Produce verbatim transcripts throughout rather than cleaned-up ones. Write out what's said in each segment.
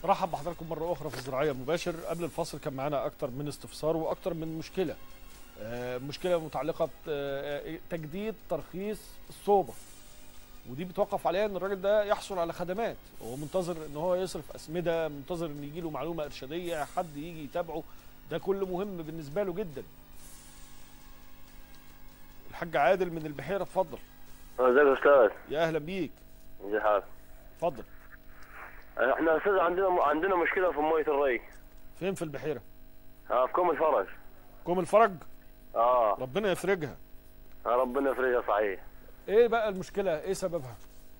رحب بحضراتكم مرة أخرى في الزراعية المباشر. قبل الفصل كان معانا أكتر من استفسار وأكتر من مشكلة. آه، مشكلة متعلقة بتجديد ترخيص الصوبة، ودي بتوقف عليها إن الراجل ده يحصل على خدمات. هو منتظر إن هو يصرف أسمدة، منتظر إن يجي له معلومة إرشادية، حد يجي يتابعه. ده كله مهم بالنسبة له جدا. الحاج عادل من البحيرة، اتفضل. ازيك يا استاذ؟ يا أهلا بيك. ازي حالك؟ اتفضل. احنا يا استاذ عندنا عندنا مشكله في ميه الري. فين في البحيرة؟ اه في كوم الفرج. كوم الفرج؟ اه ربنا يفرجها. آه ربنا يفرجها. صحيح. ايه بقى المشكلة؟ ايه سببها؟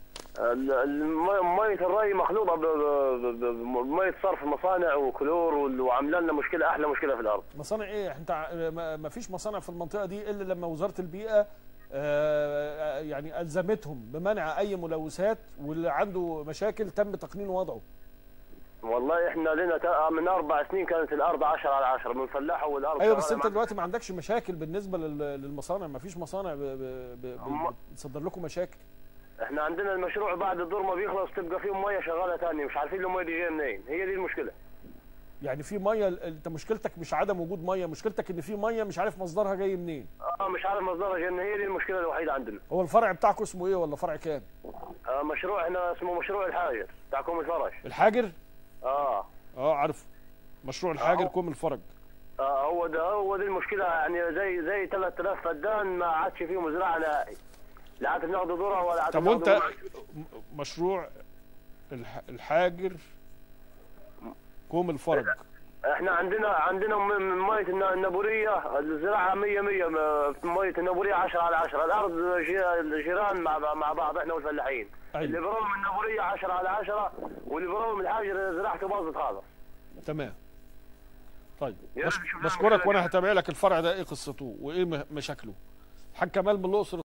ميه الري مخلوطه بميه صرف مصانع وكلور، وعامله لنا مشكله، احلى مشكله في الارض. مصانع ايه؟ انت ما فيش مصانع في المنطقة دي الا لما وزارة البيئة آه يعني الزمتهم بمنع اي ملوثات، واللي عنده مشاكل تم تقنين وضعه. والله احنا لنا من اربع سنين كانت الارض عشرة على عشرة من فلاحه، والارض ايوه بس انت دلوقتي ما عندكش مشاكل بالنسبه للمصانع، ما فيش مصانع بتصدر لكم مشاكل. احنا عندنا المشروع بعد الدور ما بيخلص تبقى فيه ميه شغاله ثانيه، مش عارفين الميه دي جايه منين، هي دي المشكله. يعني في ميه، انت مشكلتك مش عدم وجود ميه، مشكلتك ان في ميه مش عارف مصدرها جاي منين. اه مش عارف مصدرها جاي منين، هي دي المشكله الوحيده عندنا. هو الفرع بتاعكم اسمه ايه ولا فرع كام؟ آه مشروع احنا اسمه مشروع الحاجر بتاع كوم الفرج. الحاجر؟ اه اه عارف مشروع الحاجر. آه. كوم الفرج. اه هو ده هو دي المشكله، يعني زي زي ثلاثة آلاف فدان ما عادش فيهم زراعه نهائي، لا عاد بناخذ ذره ولا عاد. طب وانت مشروع الحاجر كوم الفرج، احنا عندنا عندنا من ميه النبوريه الزراعه مية مية، ميه النبوريه عشرة على عشرة، الارض جيران مع مع بعض احنا والفلاحين. أيوة. اللي بروم النبوريه عشرة على عشرة، واللي بروم الحاجر زراعته باظت خالص. تمام. طيب بشكرك، وانا هتابع لك الفرع ده ايه قصته وايه مشاكله. الحاج كمال من الاقصر.